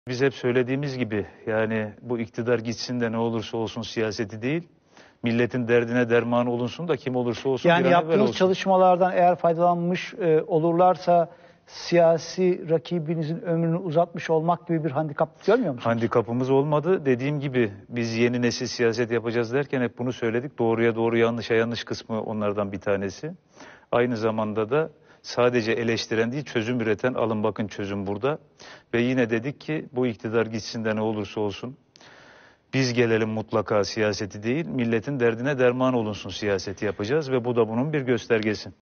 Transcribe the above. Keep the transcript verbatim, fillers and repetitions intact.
Biz hep söylediğimiz gibi yani bu iktidar gitsin de ne olursa olsun siyaseti değil, milletin derdine derman olunsun da kim olursa olsun Yani bir an evvel yaptığınız olsun. çalışmalardan eğer faydalanmış e, olurlarsa siyasi rakibinizin ömrünü uzatmış olmak gibi bir handikap görmüyor musunuz? Handikapımız olmadı. Dediğim gibi biz yeni nesil siyaset yapacağız derken hep bunu söyledik. Doğruya doğru yanlışa yanlış kısmı onlardan bir tanesi. Aynı zamanda da sadece eleştiren değil çözüm üreten, alın bakın çözüm burada. Ve yine dedik ki bu iktidar gitsin de ne olursa olsun biz gelelim mutlaka siyaseti değil, milletin derdine derman olunsun siyaseti yapacağız ve bu da bunun bir göstergesi.